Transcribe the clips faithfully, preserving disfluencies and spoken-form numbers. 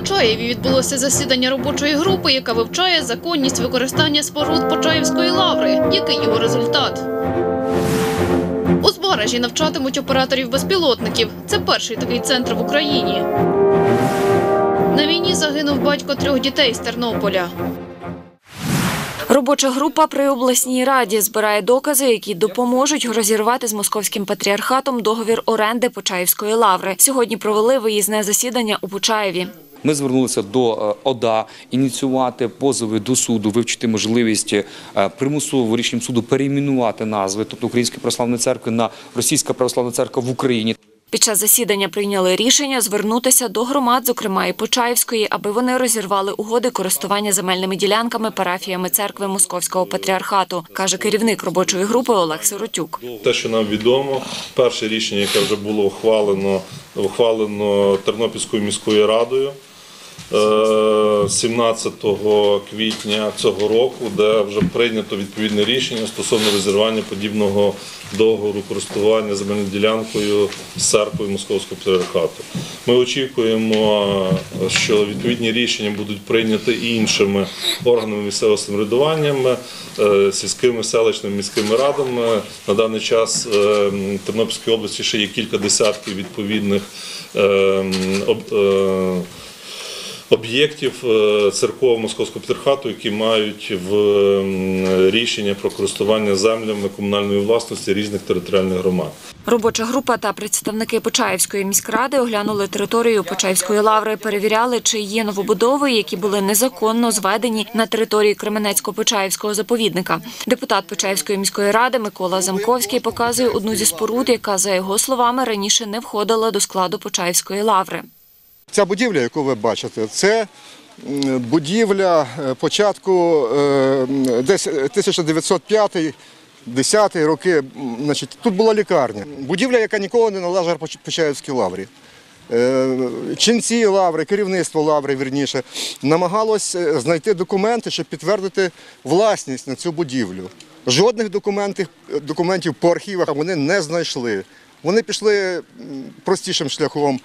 Почаєві відбулося засідання робочої групи, яка вивчає законність використання споруд Почаївської лаври. Який його результат? У Збаражі навчатимуть операторів безпілотників. Це перший такий центр в Україні. На війні загинув батько трьох дітей з Тернополя. Робоча група при обласній раді збирає докази, які допоможуть розірвати з московським патріархатом договір оренди Почаївської лаври. Сьогодні провели виїзне засідання у Почаєві. Ми звернулися до ОДА ініціювати позови до суду, вивчити можливість примусово рішенням суду перейменувати назви, тобто Української православної церкви на Російська православна церква в Україні. Під час засідання прийняли рішення звернутися до громад, зокрема і Почаївської, аби вони розірвали угоди користування земельними ділянками парафіями церкви Московського патріархату, каже керівник робочої групи Олег Сиротюк. Те, що нам відомо, перше рішення, яке вже було ухвалено, ухвалено Тернопільською міською радою сімнадцятого квітня цього року, де вже прийнято відповідне рішення стосовно розірвання подібного договору користування земельною ділянкою з церквою Московського патріархату. Ми очікуємо, що відповідні рішення будуть прийняті і іншими органами місцевого самоврядування, сільськими, селищними, міськими радами. На даний час в Тернопільській області ще є кілька десятків відповідних об'єктів церков Московського патріархату, які мають в рішення про користування землями комунальної власності різних територіальних громад. Робоча група та представники Почаївської міськради оглянули територію Почаївської лаври, перевіряли, чи є новобудови, які були незаконно зведені на території Кременецько-Почаївського заповідника. Депутат Почаївської міської ради Микола Замковський показує одну зі споруд, яка, за його словами, раніше не входила до складу Почаївської лаври. Ця будівля, яку ви бачите, це будівля початку десь тисяча дев'ятсот п'ятий — десятий роки. Значить, тут була лікарня. Будівля, яка ніколи не належала Почаївській лаврі. Ченці лаври, керівництво лаври, вірніше, намагалось знайти документи, щоб підтвердити власність на цю будівлю. Жодних документів, документів по архівах вони не знайшли. Вони пішли простішим шляхом.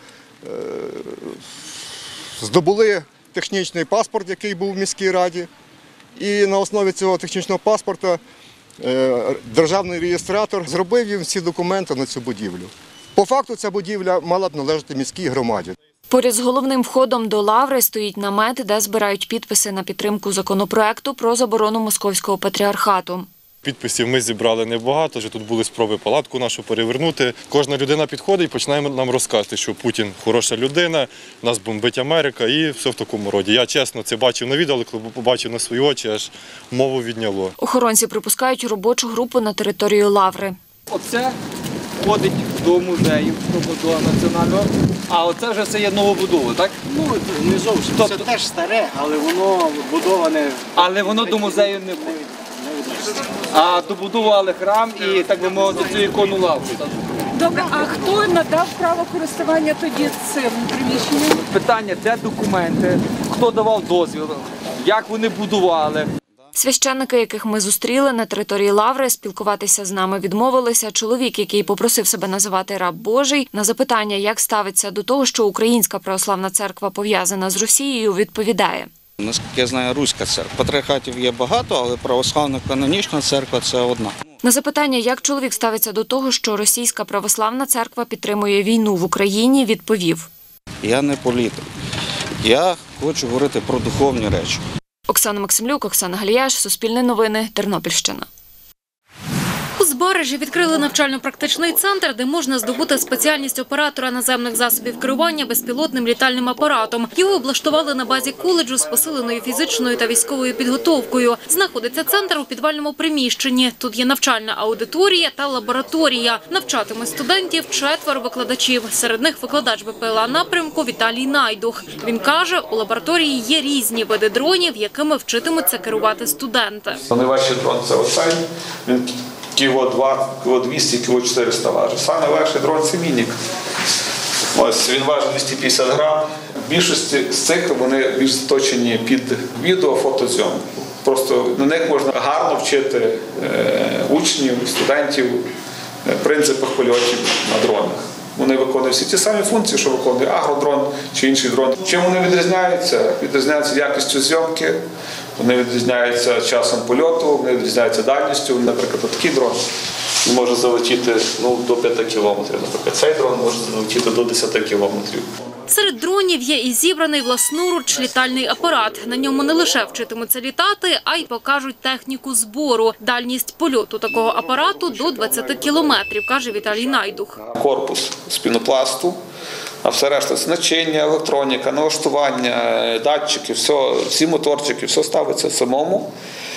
Здобули технічний паспорт, який був в міській раді, і на основі цього технічного паспорта державний реєстратор зробив їм всі документи на цю будівлю. По факту ця будівля мала б належати міській громаді. Поряд з головним входом до лаври стоїть намет, де збирають підписи на підтримку законопроекту про заборону Московського патріархату. Підписів ми зібрали небагато, вже тут були спроби палатку нашу перевернути. Кожна людина підходить і починає нам розказувати, що Путін хороша людина, нас бомбить Америка і все в такому роді. Я чесно це бачив на відео, але коли побачив на свої очі, аж мову відняло. Охоронці припускають робочу групу на територію лаври. Оце входить до музею, до національного, а оце вже це є новобудова, так? Ну, не зовсім. Тобто... Це теж старе, але воно будоване. Але воно до музею не буде. А добудували храм і, так би мовити, цю ікону лаври. Добре, а хто надав право користування тоді цим приміщенням? Питання, де документи, хто давав дозвіл, як вони будували. Священники, яких ми зустріли на території лаври, спілкуватися з нами відмовилися. Чоловік, який попросив себе називати раб Божий, на запитання, як ставиться до того, що Українська православна церква пов'язана з Росією, відповідає. Наскільки я знаю, руська церква. Патріархатів є багато, але православна канонічна церква – це одна. На запитання, як чоловік ставиться до того, що Російська православна церква підтримує війну в Україні, відповів. Я не політик. Я хочу говорити про духовні речі. Оксана Максимлюк, Оксана Галіяш, Суспільне новини, Тернопільщина. У Збаражі відкрили навчально-практичний центр, де можна здобути спеціальність оператора наземних засобів керування безпілотним літальним апаратом. Його облаштували на базі коледжу з посиленою фізичною та військовою підготовкою. Знаходиться центр у підвальному приміщенні. Тут є навчальна аудиторія та лабораторія. Навчатимуть студентів четверо викладачів. Серед них викладач БПЛА напрямку Віталій Найдух. Він каже, у лабораторії є різні види дронів, якими вчитимуться керувати студенти. Найважчий дрон – це оцей. Він кіло два, кіло двісті, кіло чотириста важить. Саме легший дрон – це мінік. Ось, він важить двісті п'ятдесят грам. В більшості з цих вони більш заточені під відео, фотозйомку. Просто на них можна гарно вчити е, учнів, студентів е, принципах польотів на дронах. Вони виконують всі ті самі функції, що виконує агродрон чи інший дрон. Чим вони відрізняються? Відрізняються якістю зйомки, вони відрізняються часом польоту, вони відрізняються дальністю. Наприклад, такий дрон може залетіти ну, до п'яти кілометрів. Наприклад, цей дрон може залетіти до десяти кілометрів. Серед дронів є і зібраний власноруч літальний апарат. На ньому не лише вчитимуться літати, а й покажуть техніку збору. Дальність польоту такого апарату до двадцяти кілометрів, каже Віталій Найдух. Корпус з пінопласту, а все решта – начиння, електроніка, налаштування, датчики, все, всі моторчики, все ставиться самому.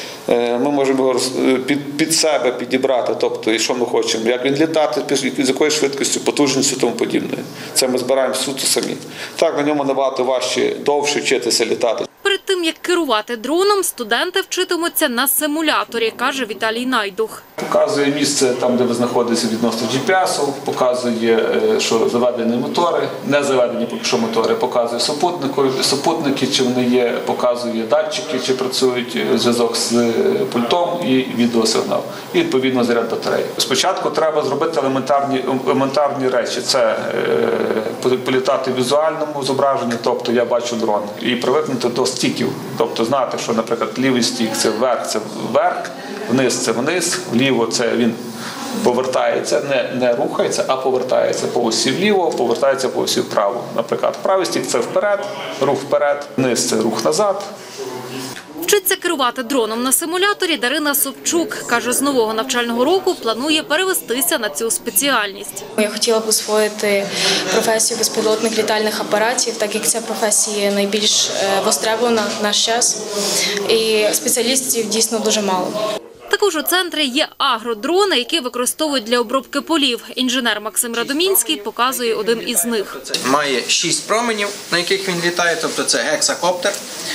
Ми можемо його під, під себе підібрати, тобто, і що ми хочемо, як він літати, з якою швидкістю, потужністю і тому подібне. Це ми збираємо суто самі. Так, на ньому набагато важче, довше вчитися літати. Перед тим, як керувати дроном, студенти вчитимуться на симуляторі, каже Віталій Найдух. Показує місце там, де ви знаходитеся відносно джі пі ес, показує, що заведені мотори, не заведені поки що мотори, показує супутники, чи вони є, показує датчики, чи працюють зв'язок з пультом і відеосигнал. І, відповідно, заряд батареї. Спочатку треба зробити елементарні, елементарні речі. Це е, політати в візуальному зображенні, тобто я бачу дрон, і привикнути до стіків, тобто знати, що, наприклад, лівий стік – це вверх, це вверх, вниз – це вниз, вліво – це він повертається, не, не рухається, а повертається по осі вліво, повертається по осі вправо. Наприклад, правий стік – це вперед, рух вперед, вниз – це рух назад. Вчиться керувати дроном на симуляторі Дарина Собчук. Каже, з нового навчального року планує перевестися на цю спеціальність. Я хотіла б освоїти професію безпілотних літальних апаратів, так як ця професія найбільш востребована в наш час. І спеціалістів дійсно дуже мало. Також у центрі є агродрони, які використовують для обробки полів. Інженер Максим Радомінський показує один із них. Має шість променів, на яких він літає, тобто це гексакоптер.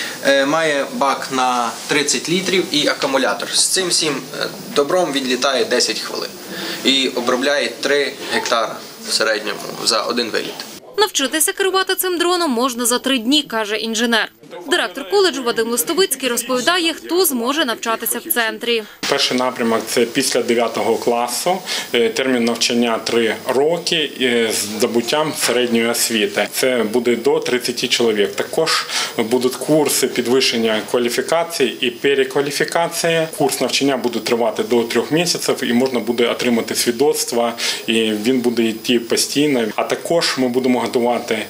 Має бак на тридцять літрів і акумулятор. З цим всім добром він літає десять хвилин і обробляє три гектара в середньому за один виліт. Навчитися керувати цим дроном можна за три дні, каже інженер. Директор коледжу Вадим Листовицький розповідає, хто зможе навчатися в центрі. Перший напрямок – це після дев'ятого класу, термін навчання – три роки з здобуттям середньої освіти. Це буде до тридцяти чоловік. Також будуть курси підвищення кваліфікації і перекваліфікації. Курс навчання буде тривати до трьох місяців і можна буде отримати свідоцтво, і він буде йти постійно. А також ми будемо готувати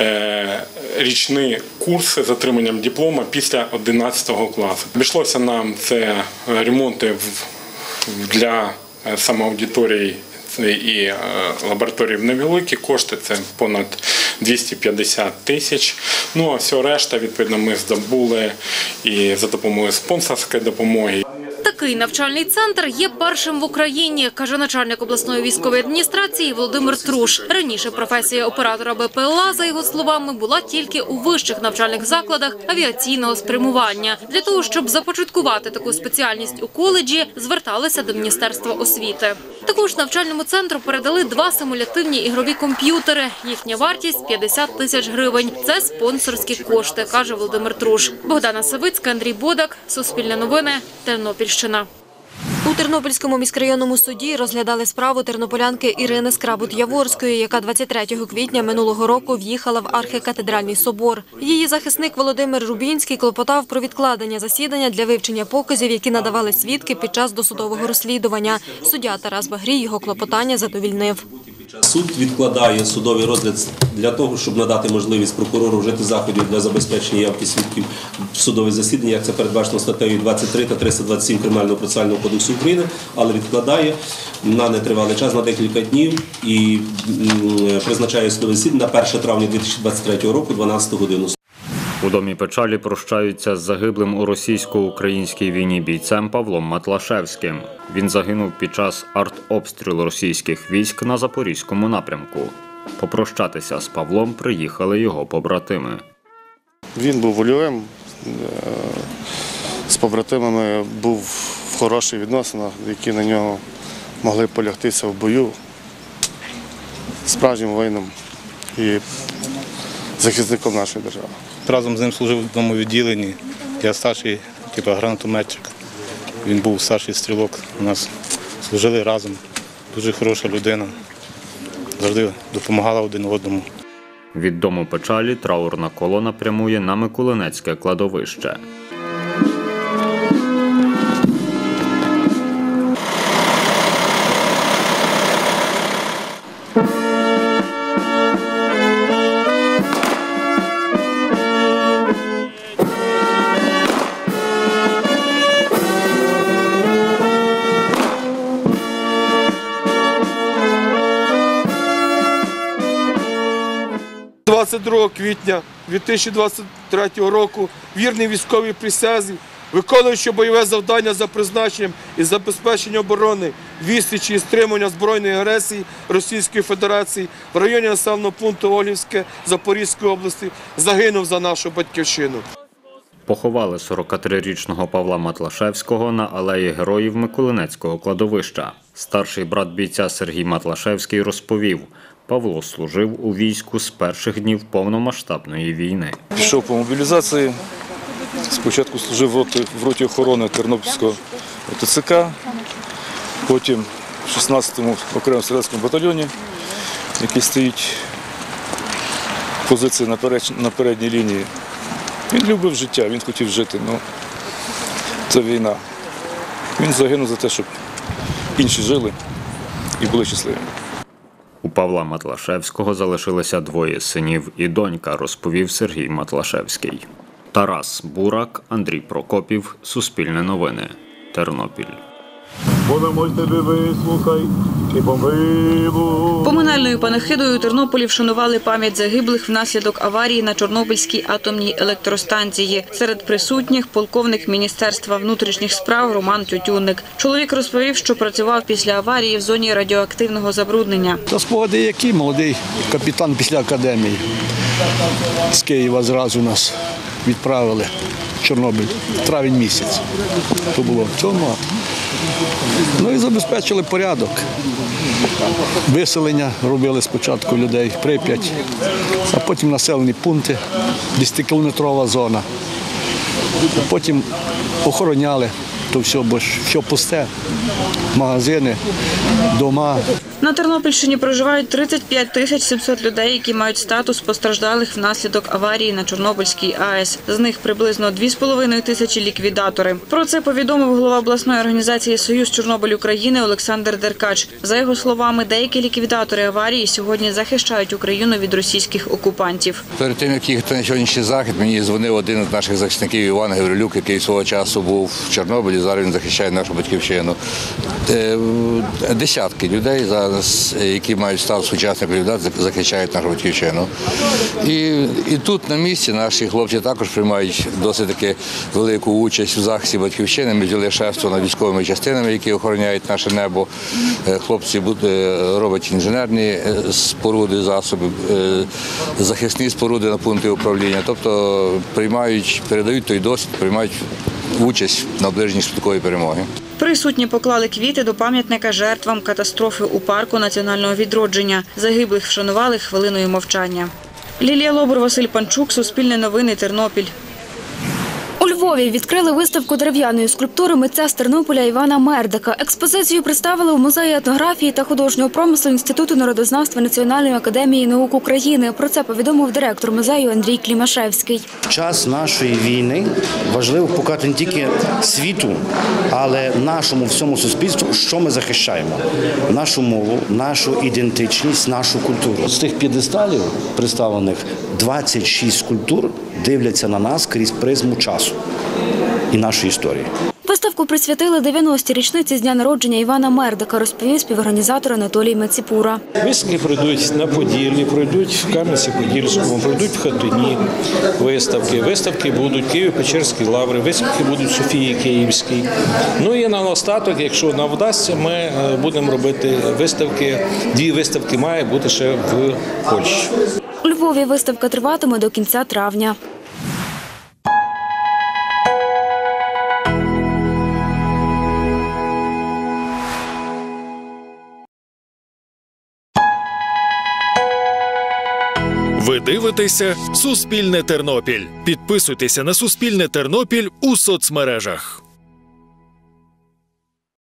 річні курси з отриманням диплома після одинадцятого класу. Обійшлося нам це ремонти для самоаудиторії і лабораторії невеликі кошти, це понад двісті п'ятдесят тисяч. Ну а все решта, відповідно, ми здобули і за допомогою спонсорської допомоги. Такий навчальний центр є першим в Україні, каже начальник обласної військової адміністрації Володимир Труш. Раніше професія оператора Б П Л А, за його словами, була тільки у вищих навчальних закладах авіаційного спрямування. Для того, щоб започаткувати таку спеціальність у коледжі, зверталися до Міністерства освіти. Також навчальному центру передали два симулятивні ігрові комп'ютери. Їхня вартість – п'ятдесят тисяч гривень. Це спонсорські кошти, каже Володимир Труш. Богдана Савицька, Андрій Бодак, Суспільне новини, Тернопільщина. У Тернопільському міськрайонному суді розглядали справу тернополянки Ірини Скрабут-Яворської, яка двадцять третього квітня минулого року в'їхала в архікатедральний собор. Її захисник Володимир Рубінський клопотав про відкладення засідання для вивчення показів, які надавали свідки під час досудового розслідування. Суддя Тарас Багрій його клопотання задовільнив. Суд відкладає судовий розгляд для того, щоб надати можливість прокурору вжити заходів для забезпечення явки свідків в судове засідання, як це передбачено статтею двадцять три та триста двадцять сім Кримінального процесуального кодексу України, але відкладає на нетривалий час, на декілька днів, і призначає судове засідання на перше травня дві тисячі двадцять третього року, дванадцяту годину. У домі печалі прощаються з загиблим у російсько-українській війні бійцем Павлом Матлашевським. Він загинув під час артобстрілу російських військ на Запорізькому напрямку. Попрощатися з Павлом приїхали його побратими. Він був вольовим, з побратимами був в хороших відносинах, які на нього могли полягтися в бою, справжнім воїном і захисником нашої держави. Разом з ним служив в одному відділенні. Я старший, типу гранатометчик. Він був старший стрілок. У нас служили разом. Дуже хороша людина. завжди допомагала один одному. Від дому печалі траурна колона прямує на Миколинецьке кладовище. двадцять другого квітня дві тисячі двадцять третього року вірний військовій присязі, виконуючи бойове завдання за призначенням і забезпечення оборони, відсічі і стримування збройної агресії Російської Федерації в районі населеного пункту Олівське Запорізької області, загинув за нашу батьківщину. Поховали сорокатрирічного Павла Матлашевського на алеї Героїв Миколинецького кладовища. Старший брат бійця Сергій Матлашевський розповів, Павло служив у війську з перших днів повномасштабної війни. Пішов по мобілізації, спочатку служив в роті, в роті охорони Тернопільського ТЦК, потім в шістнадцятому окремому стрілецькому батальйоні, який стоїть в позиції на, перед, на передній лінії. Він любив життя, він хотів жити, але це війна. Він загинув за те, щоб інші жили і були щасливі. У Павла Матлашевського залишилися двоє синів і донька, розповів Сергій Матлашевський. Тарас Бурак, Андрій Прокопів, Суспільне новини, Тернопіль. Поминальною панахидою у Тернополі вшанували пам'ять загиблих внаслідок аварії на Чорнобильській атомній електростанції. Серед присутніх – полковник Міністерства внутрішніх справ Роман Тютюнник. Чоловік розповів, що працював після аварії в зоні радіоактивного забруднення. Та спогади які? Молодий капітан після академії. З Києва зразу нас відправили в Чорнобиль. Травень місяць. То було в цьому. Ну і забезпечили порядок. Виселення робили спочатку людей, Прип'ять, а потім населені пункти, десятикілометрова зона. А потім охороняли то все, бо ж все пусте, магазини, дома. На Тернопільщині проживають тридцять п'ять тисяч сімсот людей, які мають статус постраждалих внаслідок аварії на Чорнобильській АЕС. З них приблизно дві з половиною тисячі ліквідатори. Про це повідомив голова обласної організації «Союз Чорнобиль України» Олександр Деркач. За його словами, деякі ліквідатори аварії сьогодні захищають Україну від російських окупантів. Перед тим, як їхати на сьогоднішній захід, мені дзвонив один з наших захисників Іван Гаврилюк, який свого часу був в Чорнобилі, зараз він захищає нашу батьківщину. Десятки людей зараз, які мають статус учасників ліквідації, захищають нашу батьківщину. І, і тут на місці наші хлопці також приймають досить таки велику участь в захисті батьківщини. Ми взяли шефство над військовими частинами, які охороняють наше небо. Хлопці роблять інженерні споруди, засоби, захисні споруди на пункти управління. Тобто приймають, передають той досвід, приймають участь в наближенні швидкої перемоги. Присутні поклали квіти до пам'ятника жертвам катастрофи у парку національного відродження. Загиблих вшанували хвилиною мовчання. Лілія Лобур, Василь Панчук, Суспільне новини, Тернопіль. У Львові відкрили виставку дерев'яної скульптури митця з Тернополя Івана Мердика. Експозицію представили у музеї етнографії та художнього промислу Інституту народознавства Національної академії наук України. Про це повідомив директор музею Андрій Клімашевський. В час нашої війни важливо показати не тільки світу, але нашому всьому суспільству, що ми захищаємо. Нашу мову, нашу ідентичність, нашу культуру. З тих п'єдесталів представлених двадцять шість скульптур дивляться на нас крізь призму часу і нашої історії. Виставку присвятили дев'яностій річниці з дня народження Івана Мердика, розповів співорганізатор Анатолій Маціпура. Виставки пройдуть на Поділлі, пройдуть в Кам'янці-Подільському, пройдуть в Хатині виставки. Виставки будуть в Києво-Печерській лаврі, виставки будуть в Софії Київській. Ну і на остаток, якщо нам вдасться, ми будемо робити виставки. Дві виставки має бути ще в Польщі. У Львові виставка триватиме до кінця травня. Ви дивитеся «Суспільне Тернопіль». Підписуйтеся на «Суспільне Тернопіль» у соцмережах.